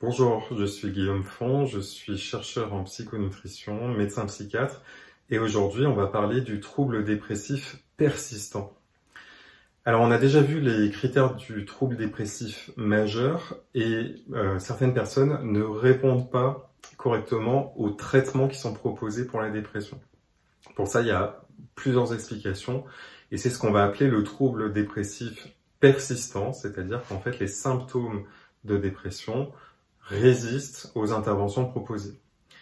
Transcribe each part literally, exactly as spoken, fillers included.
Bonjour, je suis Guillaume Font, je suis chercheur en psychonutrition, médecin psychiatre, et aujourd'hui on va parler du trouble dépressif persistant. Alors on a déjà vu les critères du trouble dépressif majeur, et euh, certaines personnes ne répondent pas correctement aux traitements qui sont proposés pour la dépression. Pour ça, il y a plusieurs explications, et c'est ce qu'on va appeler le trouble dépressif persistant, c'est-à-dire qu'en fait les symptômes de dépression résistent aux interventions proposées.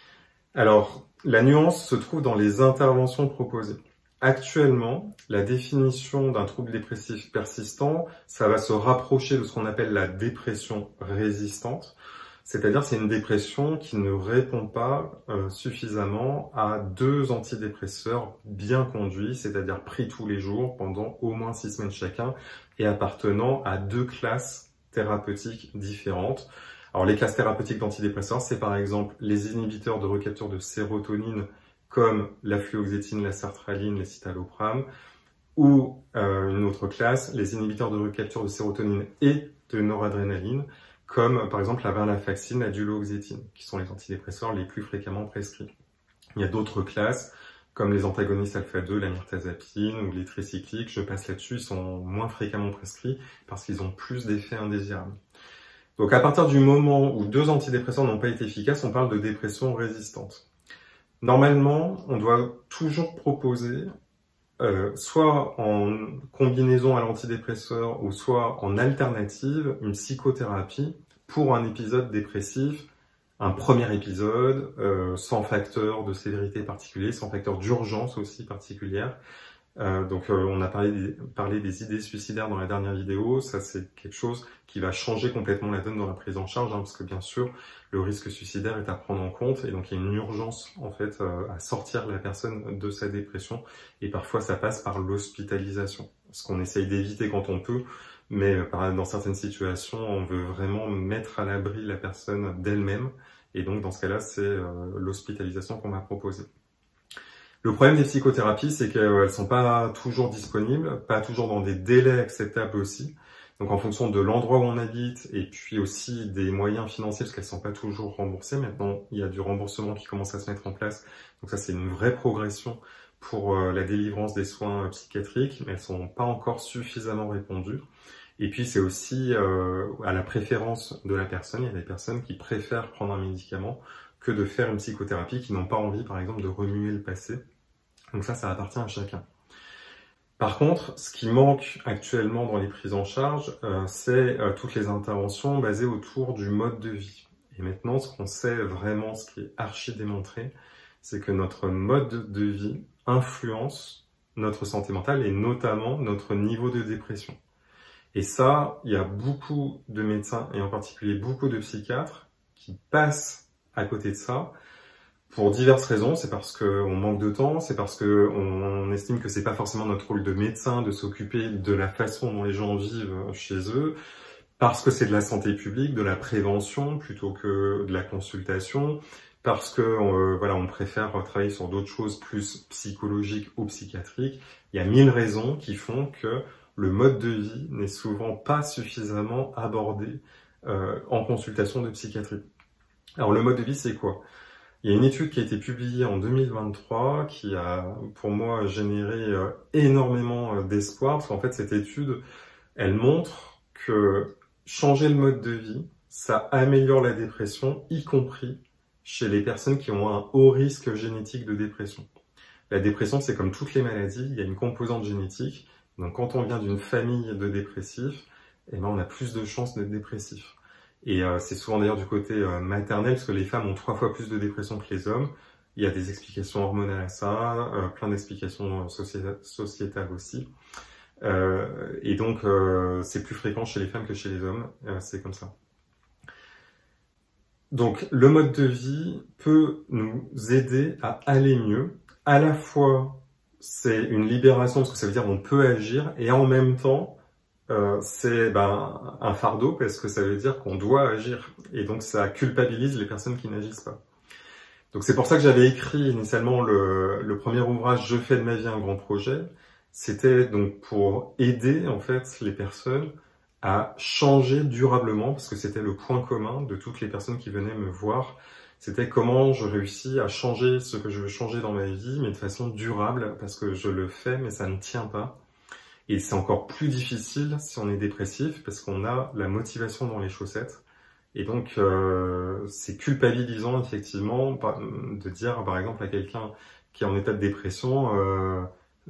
Alors, la nuance se trouve dans les interventions proposées. Actuellement, la définition d'un trouble dépressif persistant, ça va se rapprocher de ce qu'on appelle la dépression résistante, c'est-à-dire c'est une dépression qui ne répond pas euh, suffisamment à deux antidépresseurs bien conduits, c'est-à-dire pris tous les jours pendant au moins six semaines chacun et appartenant à deux classes thérapeutiques différentes. Alors les classes thérapeutiques d'antidépresseurs, c'est par exemple les inhibiteurs de recapture de sérotonine comme la fluoxétine, la sertraline, les citalopram, ou euh, une autre classe, les inhibiteurs de recapture de sérotonine et de noradrénaline, comme par exemple la venlafaxine, la duloxétine, qui sont les antidépresseurs les plus fréquemment prescrits. Il y a d'autres classes, comme les antagonistes alpha deux, la mirtazapine ou les tricycliques, je passe là-dessus, ils sont moins fréquemment prescrits parce qu'ils ont plus d'effets indésirables. Donc à partir du moment où deux antidépresseurs n'ont pas été efficaces, on parle de dépression résistante. Normalement, on doit toujours proposer, euh, soit en combinaison à l'antidépresseur ou soit en alternative, une psychothérapie pour un épisode dépressif, un premier épisode, euh, sans facteur de sévérité particulier, sans facteur d'urgence aussi particulière. Euh, donc euh, on a parlé des, parlé des idées suicidaires dans la dernière vidéo, ça c'est quelque chose qui va changer complètement la donne dans la prise en charge, hein, parce que bien sûr le risque suicidaire est à prendre en compte et donc il y a une urgence en fait euh, à sortir la personne de sa dépression et parfois ça passe par l'hospitalisation, ce qu'on essaye d'éviter quand on peut, mais euh, dans certaines situations on veut vraiment mettre à l'abri la personne d'elle-même et donc dans ce cas-là c'est euh, l'hospitalisation qu'on va proposer. Le problème des psychothérapies, c'est qu'elles ne sont pas toujours disponibles, pas toujours dans des délais acceptables aussi. Donc en fonction de l'endroit où on habite et puis aussi des moyens financiers, parce qu'elles ne sont pas toujours remboursées. Maintenant, il y a du remboursement qui commence à se mettre en place. Donc ça, c'est une vraie progression pour la délivrance des soins psychiatriques, mais elles ne sont pas encore suffisamment répandues. Et puis c'est aussi euh, à la préférence de la personne. Il y a des personnes qui préfèrent prendre un médicament que de faire une psychothérapie, qui n'ont pas envie, par exemple, de remuer le passé. Donc ça, ça appartient à chacun. Par contre, ce qui manque actuellement dans les prises en charge, euh, c'est euh, toutes les interventions basées autour du mode de vie. Et maintenant, ce qu'on sait vraiment, ce qui est archi démontré, c'est que notre mode de vie influence notre santé mentale et notamment notre niveau de dépression. Et ça, il y a beaucoup de médecins, et en particulier beaucoup de psychiatres, qui passent à côté de ça, pour diverses raisons. C'est parce qu'on manque de temps, c'est parce qu'on estime que c'est pas forcément notre rôle de médecin de s'occuper de la façon dont les gens vivent chez eux, parce que c'est de la santé publique, de la prévention plutôt que de la consultation, parce que euh, voilà, on préfère travailler sur d'autres choses plus psychologiques ou psychiatriques. Il y a mille raisons qui font que le mode de vie n'est souvent pas suffisamment abordé euh, en consultation de psychiatrie. Alors le mode de vie, c'est quoi ? Il y a une étude qui a été publiée en deux mille vingt-trois qui a, pour moi, généré euh, énormément euh, d'espoir, parce qu'en fait, cette étude, elle montre que changer le mode de vie, ça améliore la dépression, y compris chez les personnes qui ont un haut risque génétique de dépression. La dépression, c'est comme toutes les maladies, il y a une composante génétique. Donc, quand on vient d'une famille de dépressifs, eh ben, on a plus de chances d'être dépressif. Et euh, c'est souvent d'ailleurs du côté euh, maternel, parce que les femmes ont trois fois plus de dépression que les hommes. Il y a des explications hormonales à ça, euh, plein d'explications sociétales aussi. Euh, et donc, euh, c'est plus fréquent chez les femmes que chez les hommes, euh, c'est comme ça. Donc, le mode de vie peut nous aider à aller mieux. À la fois, c'est une libération, parce que ça veut dire qu'on peut agir, et en même temps, Euh, c'est ben, un fardeau parce que ça veut dire qu'on doit agir et donc ça culpabilise les personnes qui n'agissent pas. Donc c'est pour ça que j'avais écrit initialement le, le premier ouvrage « Je fais de ma vie un grand projet ». C'était donc pour aider en fait les personnes à changer durablement, parce que c'était le point commun de toutes les personnes qui venaient me voir. C'était comment je réussis à changer ce que je veux changer dans ma vie, mais de façon durable, parce que je le fais, mais ça ne tient pas. Et c'est encore plus difficile si on est dépressif, parce qu'on a la motivation dans les chaussettes. Et donc, euh, c'est culpabilisant, effectivement, de dire, par exemple, à quelqu'un qui est en état de dépression, euh,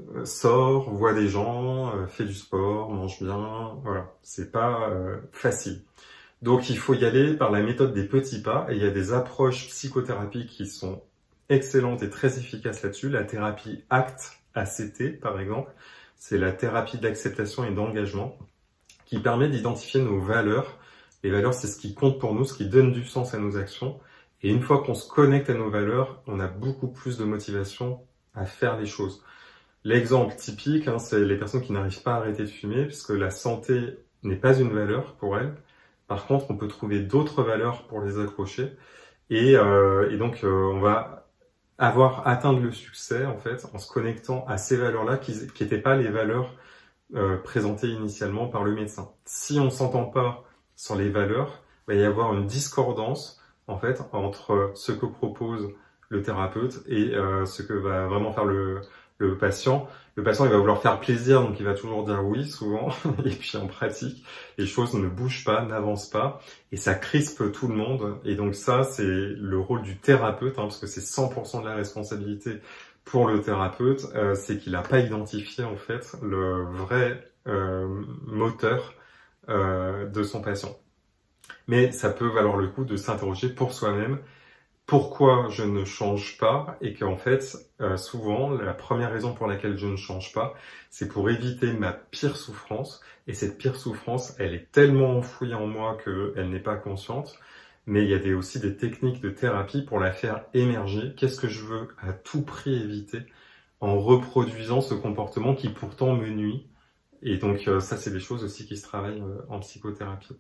sort, voit des gens, euh, fait du sport, mange bien, voilà. C'est pas euh, facile. Donc, il faut y aller par la méthode des petits pas, et il y a des approches psychothérapiques qui sont excellentes et très efficaces là-dessus. La thérapie ACT, A C T, par exemple, c'est la thérapie d'acceptation et d'engagement, qui permet d'identifier nos valeurs. Les valeurs, c'est ce qui compte pour nous, ce qui donne du sens à nos actions. Et une fois qu'on se connecte à nos valeurs, on a beaucoup plus de motivation à faire les choses. L'exemple typique, hein, c'est les personnes qui n'arrivent pas à arrêter de fumer, puisque la santé n'est pas une valeur pour elles. Par contre, on peut trouver d'autres valeurs pour les accrocher. Et, euh, et donc, euh, on va avoir atteint le succès, en fait, en se connectant à ces valeurs-là, qui n'étaient pas les valeurs euh, présentées initialement par le médecin. Si on ne s'entend pas sur les valeurs, il va y avoir une discordance, en fait, entre ce que propose le thérapeute et euh, ce que va vraiment faire le, le patient. Le patient, il va vouloir faire plaisir, donc il va toujours dire oui, souvent. Et puis en pratique, les choses ne bougent pas, n'avancent pas, et ça crispe tout le monde. Et donc ça, c'est le rôle du thérapeute, hein, parce que c'est cent pour cent de la responsabilité pour le thérapeute, euh, c'est qu'il n'a pas identifié en fait le vrai euh, moteur euh, de son patient. Mais ça peut valoir le coup de s'interroger pour soi-même. Pourquoi je ne change pas, et qu'en fait, euh, souvent, la première raison pour laquelle je ne change pas, c'est pour éviter ma pire souffrance. Et cette pire souffrance, elle est tellement enfouie en moi qu'elle n'est pas consciente. Mais il y a des, aussi des techniques de thérapie pour la faire émerger. Qu'est-ce que je veux à tout prix éviter en reproduisant ce comportement qui pourtant me nuit? Et donc euh, ça, c'est des choses aussi qui se travaillent euh, en psychothérapie.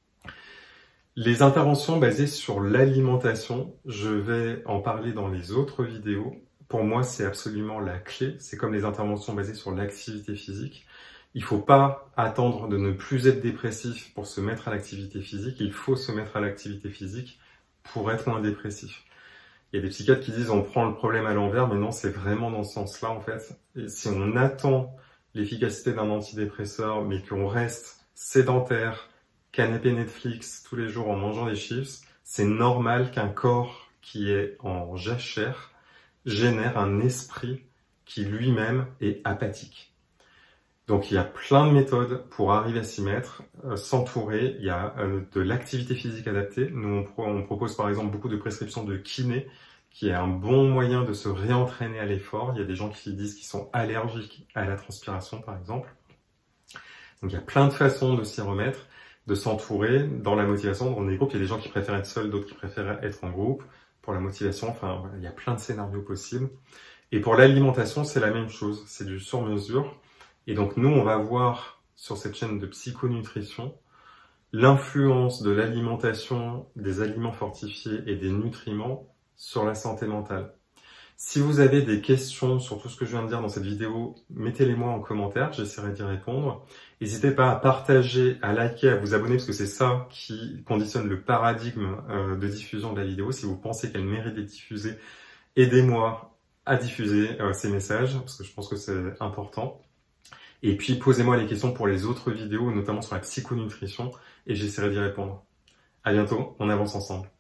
Les interventions basées sur l'alimentation, je vais en parler dans les autres vidéos. Pour moi, c'est absolument la clé. C'est comme les interventions basées sur l'activité physique. Il ne faut pas attendre de ne plus être dépressif pour se mettre à l'activité physique. Il faut se mettre à l'activité physique pour être moins dépressif. Il y a des psychiatres qui disent on prend le problème à l'envers, mais non, c'est vraiment dans ce sens-là en fait. Et si on attend l'efficacité d'un antidépresseur, mais qu'on reste sédentaire, canapé Netflix tous les jours en mangeant des chips, c'est normal qu'un corps qui est en jachère génère un esprit qui lui-même est apathique. Donc il y a plein de méthodes pour arriver à s'y mettre, euh, s'entourer. Il y a euh, de l'activité physique adaptée. Nous on, pro on propose par exemple beaucoup de prescriptions de kiné, qui est un bon moyen de se réentraîner à l'effort. Il y a des gens qui disent qu'ils sont allergiques à la transpiration par exemple. Donc il y a plein de façons de s'y remettre, de s'entourer dans la motivation, dans des groupes. Il y a des gens qui préfèrent être seuls, d'autres qui préfèrent être en groupe. Pour la motivation, enfin, voilà, il y a plein de scénarios possibles. Et pour l'alimentation, c'est la même chose. C'est du sur-mesure. Et donc, nous, on va voir sur cette chaîne de psychonutrition l'influence de l'alimentation, des aliments fortifiés et des nutriments sur la santé mentale. Si vous avez des questions sur tout ce que je viens de dire dans cette vidéo, mettez-les-moi en commentaire, j'essaierai d'y répondre. N'hésitez pas à partager, à liker, à vous abonner, parce que c'est ça qui conditionne le paradigme euh, de diffusion de la vidéo. Si vous pensez qu'elle mérite d'être diffusée, aidez-moi à diffuser euh, ces messages, parce que je pense que c'est important. Et puis, posez-moi les questions pour les autres vidéos, notamment sur la psychonutrition, et j'essaierai d'y répondre. À bientôt, on avance ensemble.